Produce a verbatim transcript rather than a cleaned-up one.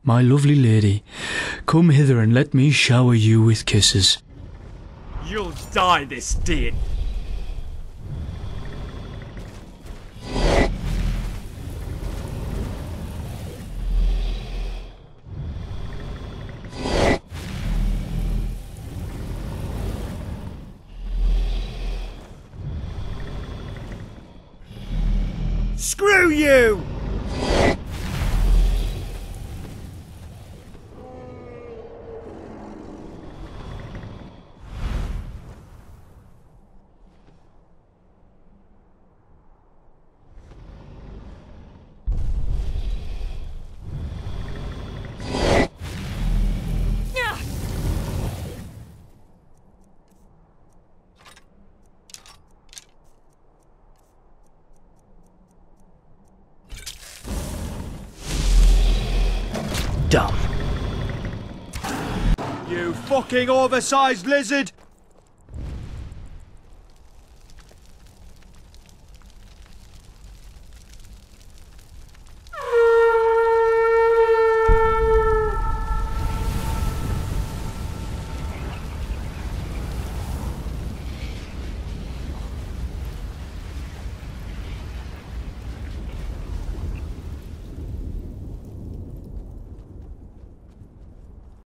My lovely lady, come hither and let me shower you with kisses. You'll die this day. Screw you! Dumb. You fucking oversized lizard!